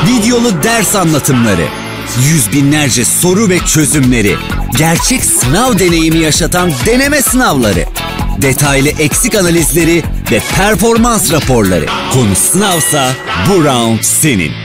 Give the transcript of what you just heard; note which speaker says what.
Speaker 1: videolu ders anlatımları, yüz binlerce soru ve çözümleri, gerçek sınav deneyimi yaşatan deneme sınavları, detaylı eksik analizleri ve performans raporları. Konu sınavsa bu round senin.